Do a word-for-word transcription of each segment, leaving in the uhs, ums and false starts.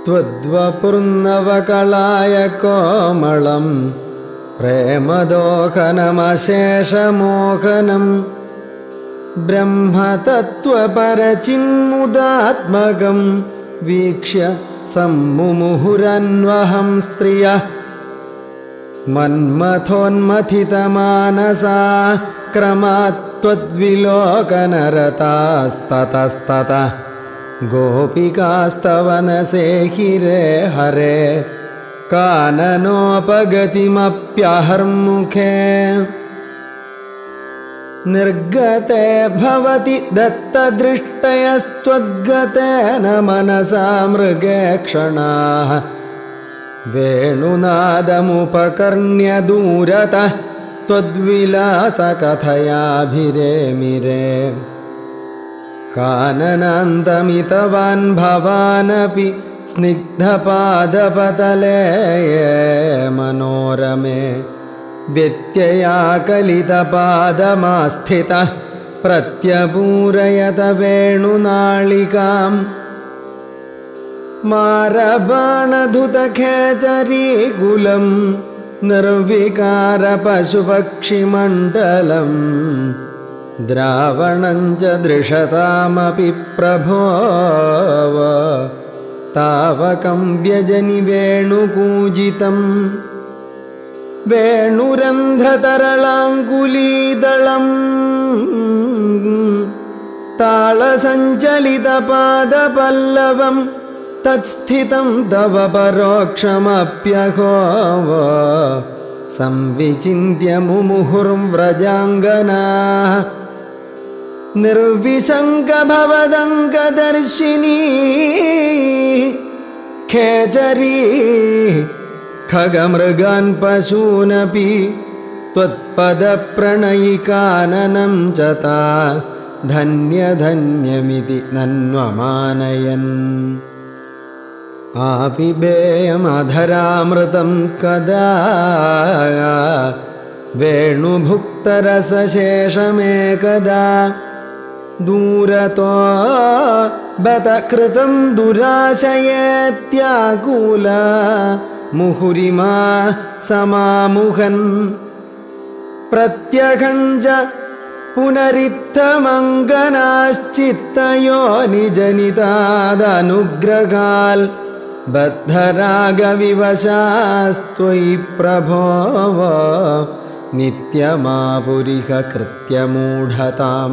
त्वद्वपुर्नवकलाय कोमलं प्रेमदोहनमशेषमोहनं ब्रह्मतत्त्वपरचिन्मुदात्मकं वीक्ष्य सम्मुमुहुरन्वहं स्त्रियः मन्मथोन्मथितमानसा क्रमात् त्वद्विलोकनरतास्ततस्ततः गोपिकास्तवनसेहिरे हरे काननोपगतिमप्यहर्मुखे निर्गते भवति दत्तदृष्टयस्त्वद्गतेन मनसा मृगे क्षणाः वेणुनादमुपकर्ण्य दूरतः त्वद्विलासकथयाभिरेमिरे काननान्तमितवान् भवानपि स्निग्धपादपतले मनोरमे व्यत्ययाकलितपादमास्थितः प्रत्यपूरयत वेणुनाळिकाम् मारबाणधुतखेचरीकुलं निर्विकारपशुपक्षिमण्डलं द्रावणं च दृशतामपि प्रभो तावकं व्यजनि वेणुकूजितं वेणुरन्ध्रतरलाङ्कुलीदलं तालसञ्चलितपादपल्लवम् तत्स्थितं तव परोक्षमप्यहो संविचिन्त्य मुमुहुर्व्रजाङ्गनाः निर्विशङ्कभवदङ्कदर्शिनी खेचरी खगमृगान् पशूनपि त्वत्पदप्रणयिकाननं च ता धन्यधन्यमिति नन्वमानयन् आपिबेयमधरामृतं कदा वेणुभुक्तरसशेषमेकदा दूरतो बत कृतं दुराशयेत्याकुला मुहुरिमा समामुहन् प्रत्यहं च पुनरित्थमङ्गनाश्चित्तयो निजनितादनुग्रहाल् बद्धरागविवशास्त्वयि प्रभो नित्यमापुरिह कृत्यमूढताम्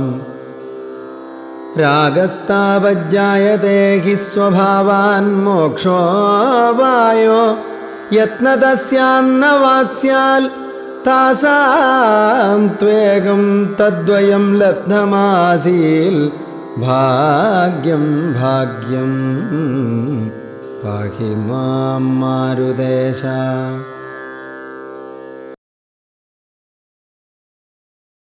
रागस्तावज्जायते हि स्वभावान् मोक्षो वायो यत्नतस्यान्न वास्याल् तासां त्वेगं तद्वयं लब्धमासील् भाग्यं भाग्यं पाहि मां मारुदेशा।